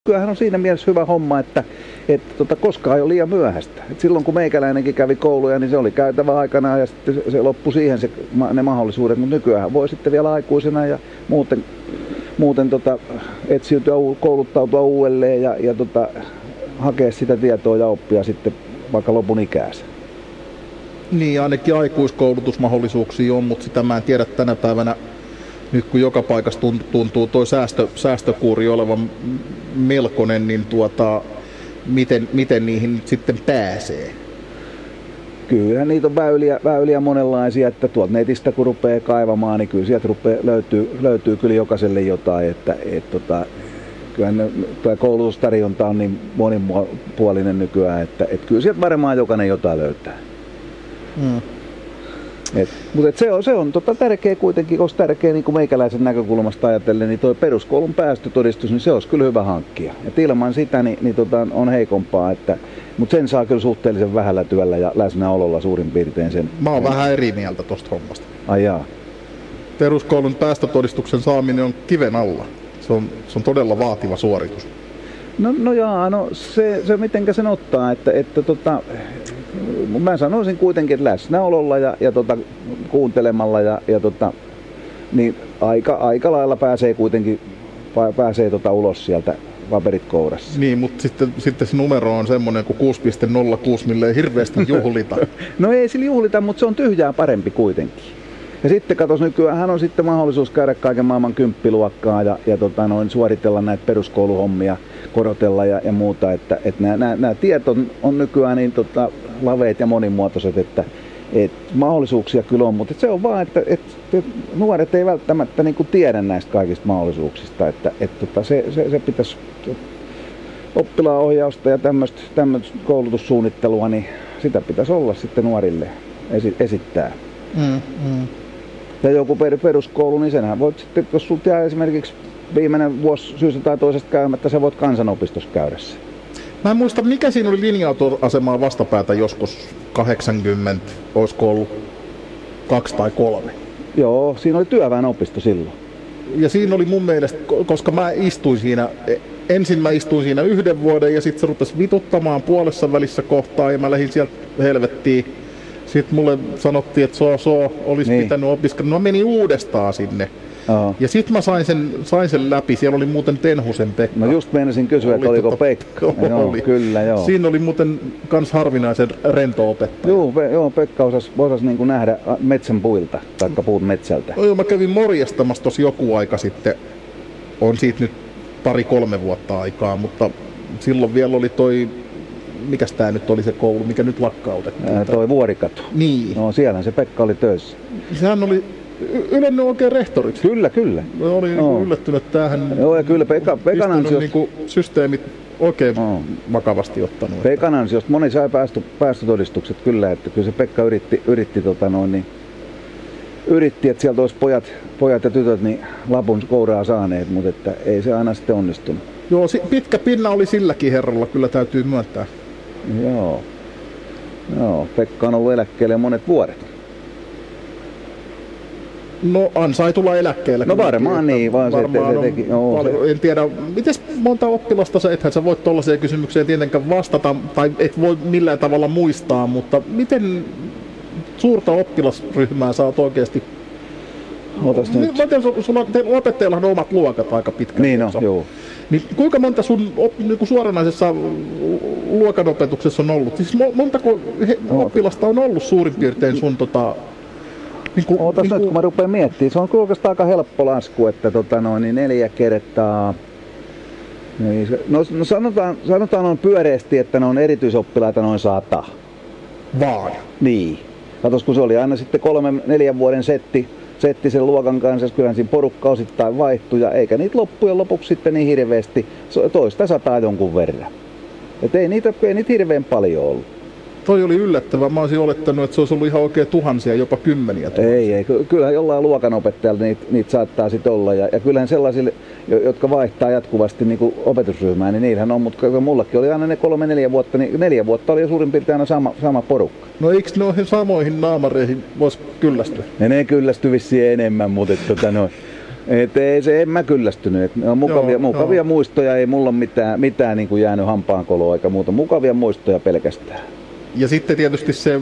Kyllähän on siinä mielessä hyvä homma, että koskaan ei ole liian myöhäistä. Et silloin kun meikäläinenkin kävi kouluja, niin se oli käytävä aikanaan ja sitten se loppui siihen ne mahdollisuudet. Mutta nykyään voi sitten vielä aikuisena ja muuten etsiytyä, kouluttautua uudelleen ja hakea sitä tietoa ja oppia sitten vaikka lopun ikäänsä. Niin, ainakin aikuiskoulutusmahdollisuuksia on, mutta sitä mä en tiedä tänä päivänä. Nyt kun joka paikassa tuntuu tuo säästökuuri olevan melkoinen, niin miten niihin nyt sitten pääsee? Kyllähän niitä on väyliä monenlaisia, että tuolta netistä kun rupeaa kaivamaan, niin kyllä sieltä löytyy kyllä jokaiselle jotain. Kyllähän tuo koulutustarjonta on niin monipuolinen nykyään, että kyllä sieltä varmaan jokainen jotain löytää. Mutta se on tärkeä kuitenkin, koska tärkeä niin kuin meikäläisen näkökulmasta ajatellen, niin tuo peruskoulun päästötodistus, niin se olisi kyllä hyvä hankkia. Et ilman sitä niin on heikompaa, mutta sen saa kyllä suhteellisen vähällä työllä ja läsnäololla suurin piirtein sen. Mä oon vähän eri mieltä tosta hommasta. Ai jaa. Peruskoulun päästötodistuksen saaminen on kiven alla. Se on todella vaativa suoritus. No se mitenkä sen ottaa, mä sanoisin kuitenkin, että läsnäololla ja kuuntelemalla niin aika lailla pääsee kuitenkin ulos sieltä paperit kourassa. Niin, mutta sitten se numero on semmoinen kuin 6.06, millä ei hirveästi juhlita. No ei sillä juhlita, mutta se on tyhjää parempi kuitenkin. Ja sitten katos, nykyään on sitten mahdollisuus käydä kaiken maailman kymppiluokkaa ja suoritella näitä peruskouluhommia, korotella ja muuta. Että nämä tiet on nykyään niin laveet ja monimuotoiset, että mahdollisuuksia kyllä on, mutta se on vaan, että nuoret ei välttämättä niin kuin tiedä näistä kaikista mahdollisuuksista. Se pitäisi oppilaanohjausta ja tämmöistä koulutussuunnittelua, niin sitä pitäisi olla sitten nuorille esittää. Ja joku peruskoulu, niin senhän voit sitten, jos sulta jää esimerkiksi viimeinen vuosi syystä tai toisesta käymättä, sä voit kansanopistossa käydä sen. Mä en muista, mikä siinä oli linja-autoasemaa vastapäätä joskus 80, olisiko ollut 2 tai 3? Joo, siinä oli työväenopisto silloin. Ja siinä oli mun mielestä, koska ensin mä istuin siinä 1 vuoden ja sitten se rupesi vituttamaan puolessa välissä kohtaa ja mä lähdin sieltä helvettiin. Sitten mulle sanottiin, että olisi pitänyt opiskella. No mä menin uudestaan sinne. Ja sitten mä sain sen läpi. Siellä oli muuten Tenhusen Pekka. No just meinasin kysyä, että oliko Pekka. Oli. Kyllä, joo. Siinä oli muuten kans harvinaisen rento opettaja. Joo, Pekka osasi niin kuin nähdä metsän puilta, taikka puut metsältä. Joo, mä kävin morjastamassa tossa joku aika sitten. On siitä nyt 2-3 vuotta aikaa, mutta silloin vielä oli mikäs tää nyt oli se koulu, mikä nyt lakkautettiin? Toi Vuorikatu. Niin. No siellähän se Pekka oli töissä. Sehän oli ylennyt oikein rehtoriksi. Kyllä. Oli yllättynyt, että tämähän joo, ja kyllä Pekan ansiosta niinku systeemit oikein vakavasti ottanut. Pekan ansiosta moni sai päästötodistukset kyllä, että kyllä se Pekka yritti, että sieltä olisi pojat ja tytöt niin lapun kouraa saaneet, mutta että ei se aina sitten onnistunut. Joo, pitkä pinna oli silläkin herralla, kyllä täytyy myöntää. Joo, Pekka on ollut eläkkeelle monet vuodet. No ansaitulla eläkkeellä. No varmaan niin, vaan varmaan se teki. En tiedä, miten monta oppilasta sä, ethän sä voi tollaiseen kysymykseen tietenkään vastata, tai et voi millään tavalla muistaa, mutta miten suurta oppilasryhmää sä oot oikeasti? Teillä opettajillahan on omat luokat aika pitkälti. Niin on, joo. Niin kuinka monta sun niin suoranaisessa luokanopetuksessa on ollut? Siis montako oppilasta on ollut suurin piirtein sun nyt kun mä rupean miettimään, se on oikeastaan aika helppo lasku, että 4 kertaa. No sanotaan on pyöreästi, että ne on erityisoppilaita noin 100. Vaan? Niin. Katos, kun se oli aina sitten 3-4 vuoden setti sen luokan kanssa, kyllähän siinä porukka osittain vaihtui, ja eikä niitä loppujen lopuksi sitten niin hirveästi, toista 100 jonkun verran. Et ei niitä hirveän paljon ollut. Toi oli yllättävää. Mä olisin olettanut, että se olisi ollut ihan oikein tuhansia, jopa 10 000. Ei. Kyllähän jollain luokanopettajalla niitä saattaa sitten olla. Ja kyllähän sellaisille, jotka vaihtaa jatkuvasti niin kuin opetusryhmää, niin niillähän on. Mutta mullakin oli aina ne 3-4 vuotta, niin 4 vuotta oli jo suurin piirtein aina sama porukka. No eikö noihin samoihin naamareihin voisi kyllästyä? Ne kyllästy vissiin enemmän, mutta En mä kyllästynyt. Et ne on mukavia muistoja, ei mulla ole mitään niin kuin jäänyt hampaankoloa eikä muuta. Mukavia muistoja pelkästään. Ja sitten tietysti se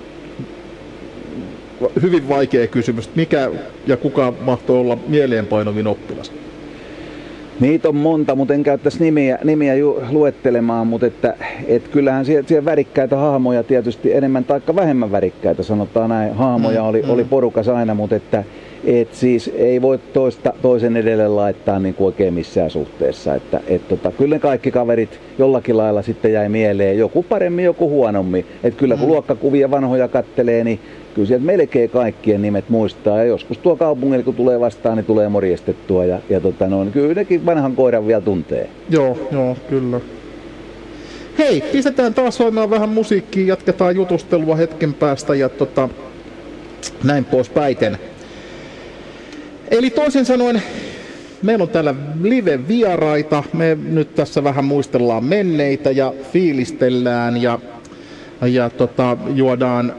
hyvin vaikea kysymys, mikä ja kuka mahtoi olla mieleenpainovin oppilas? Niitä on monta, mutta en käyttäisi nimiä luettelemaan, mutta kyllähän siellä värikkäitä hahmoja tietysti enemmän tai vähemmän värikkäitä, sanotaan näin. Hahmoja oli porukas aina, mutta siis ei voi toisen edelle laittaa niin kuin oikein missään suhteessa. Kyllä ne kaikki kaverit jollakin lailla sitten jäi mieleen, joku paremmin, joku huonommin. Kyllä kun luokkakuvia vanhoja kattelee, niin kyllä sieltä melkein kaikkien nimet muistaa. Ja joskus tuo kaupungilla kun tulee vastaan, niin tulee morjestettua. Kyllä nekin vanhan koiran vielä tuntee. Joo, kyllä. Hei, pistetään taas soimaan vähän musiikkia, jatketaan jutustelua hetken päästä ja näin poispäiten. Eli toisin sanoen, meillä on täällä live-vieraita. Me nyt tässä vähän muistellaan menneitä ja fiilistellään ja juodaan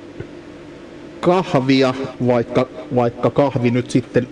kahvia, vaikka kahvi nyt sitten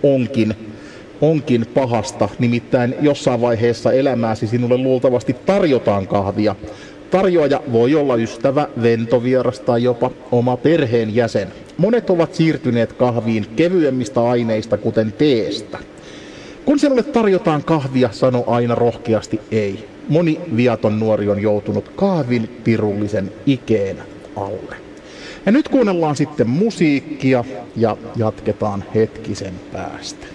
onkin pahasta. Nimittäin jossain vaiheessa elämääsi sinulle luultavasti tarjotaan kahvia. Tarjoaja voi olla ystävä, ventovieras tai jopa oma perheenjäsen. Monet ovat siirtyneet kahviin kevyemmistä aineista, kuten teestä. Kun sinulle tarjotaan kahvia, sano aina rohkeasti ei. Moni viaton nuori on joutunut kahvin pirullisen ikeen alle. Ja nyt kuunnellaan sitten musiikkia ja jatketaan hetkisen päästä.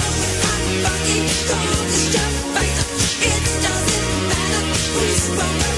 Who's